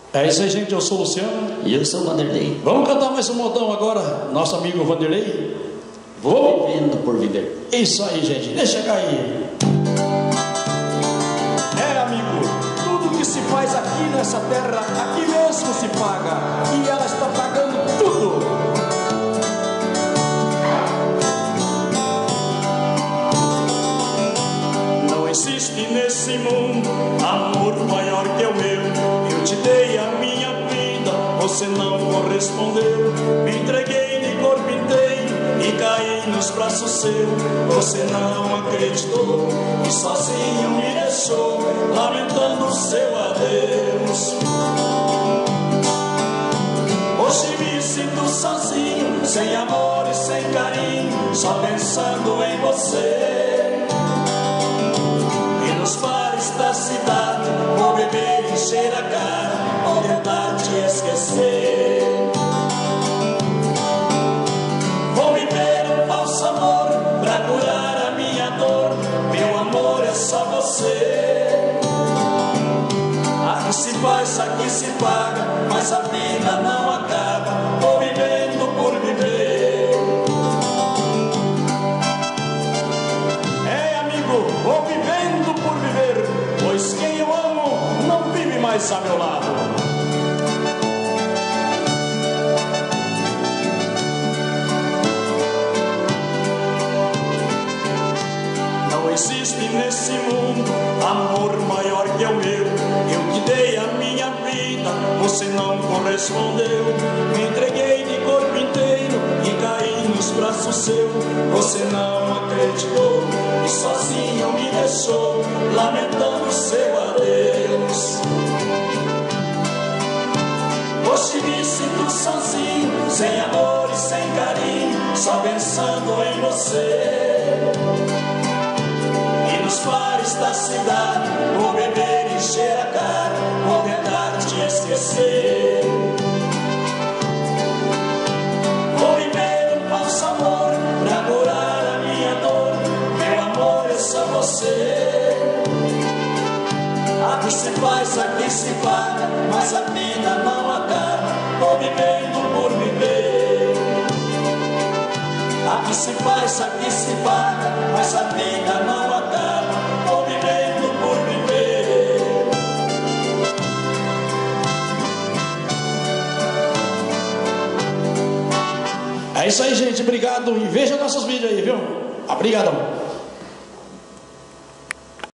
É isso aí, gente. Eu sou o Luciano. E eu sou o Vanderlei. Vamos cantar mais um modão agora, nosso amigo Vanderlei. Vou vivendo por viver. Isso aí, gente. Deixa cair. É, amigo, tudo que se faz aqui nessa terra, aqui mesmo se paga. E ela está pagando tudo. Não existe nesse mundo amor maior que o meu. Eu te dei a minha vida, você não correspondeu. Me entreguei de corpo inteiro e caí nos braços seus. Você não acreditou e sozinho me deixou, lamentando o seu adeus. Hoje me sinto sozinho, sem amor e sem carinho, só pensando em você. E nos bares da cidade vou beber e encher a cara, vou tentar te esquecer. Vou viver um falso amor pra curar a minha dor. Meu amor é só você. Aqui se faz, aqui se paga, mas a vida não acaba. Vou vivendo por viver. É, amigo, vou vivendo por viver, pois quem eu amo não vive mais a meu lado. Não existe nesse mundo amor maior que o meu. Eu te dei a minha vida, você não correspondeu. Me entreguei de corpo inteiro e caí nos braços seus. Você não acreditou e sozinho me deixou, lamentando o seu adeus. Hoje me sinto sozinho, sem amor e sem carinho, só pensando em você. E nos bares da cidade vou beber e encher a cara, vou tentar te esquecer. Vou viver um falso amor pra curar a minha dor. Meu amor é só você. Aqui se faz, aqui se paga, mas a vida não acaba. Vou vivendo por viver. Aqui se faz, aqui se paga, mas a vida não acaba. Vou vivendo por viver. É isso aí, gente. Obrigado. E veja nossos vídeos aí, viu? Obrigadão.